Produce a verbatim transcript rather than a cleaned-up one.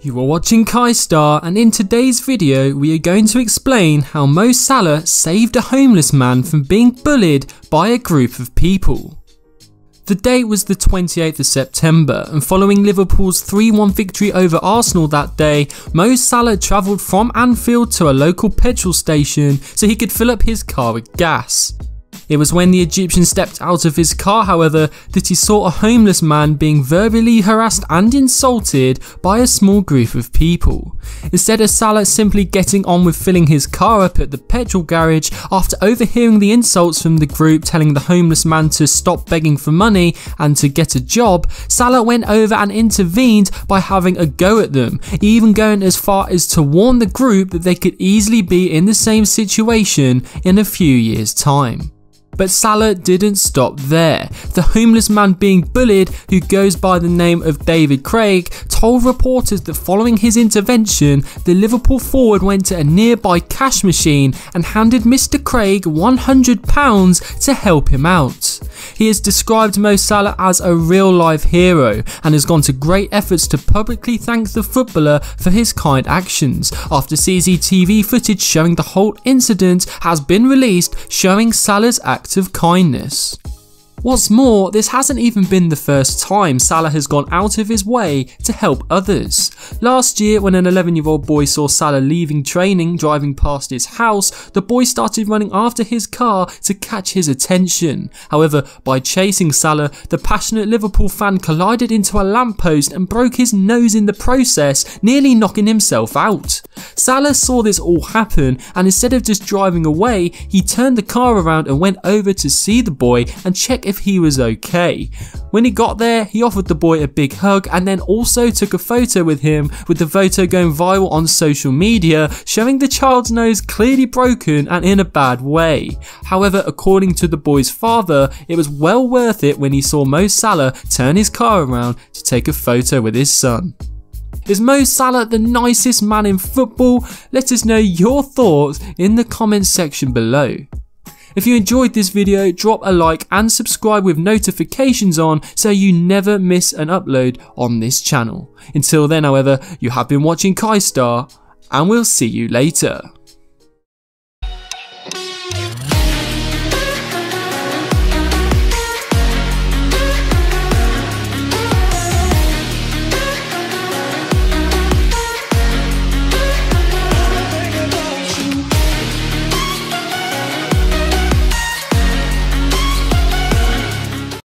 You are watching Kai-Star, and in today's video we are going to explain how Mo Salah saved a homeless man from being bullied by a group of people. The date was the twenty-eighth of September, and following Liverpool's three one victory over Arsenal that day, Mo Salah travelled from Anfield to a local petrol station so he could fill up his car with gas. It was when the Egyptian stepped out of his car, however, that he saw a homeless man being verbally harassed and insulted by a small group of people. Instead of Salah simply getting on with filling his car up at the petrol garage, after overhearing the insults from the group telling the homeless man to stop begging for money and to get a job, Salah went over and intervened by having a go at them, even going as far as to warn the group that they could easily be in the same situation in a few years' time. But Salah didn't stop there. The homeless man being bullied, who goes by the name of David Craig, told reporters that following his intervention, the Liverpool forward went to a nearby cash machine and handed Mister Craig one hundred pounds to help him out. He has described Mo Salah as a real life hero and has gone to great efforts to publicly thank the footballer for his kind actions, after C C T V footage showing the whole incident has been released showing Salah's act of kindness. What's more, this hasn't even been the first time Salah has gone out of his way to help others. Last year, when an eleven year old boy saw Salah leaving training driving past his house, the boy started running after his car to catch his attention. However, by chasing Salah, the passionate Liverpool fan collided into a lamppost and broke his nose in the process, nearly knocking himself out. Salah saw this all happen, and instead of just driving away, he turned the car around and went over to see the boy and check if he was okay. When he got there, he offered the boy a big hug and then also took a photo with him, with the photo going viral on social media, showing the child's nose clearly broken and in a bad way. However, according to the boy's father, it was well worth it when he saw Mo Salah turn his car around to take a photo with his son. Is Mo Salah the nicest man in football? Let us know your thoughts in the comments section below. If you enjoyed this video, drop a like and subscribe with notifications on so you never miss an upload on this channel. Until then, however, you have been watching Kai-Star, and we'll see you later.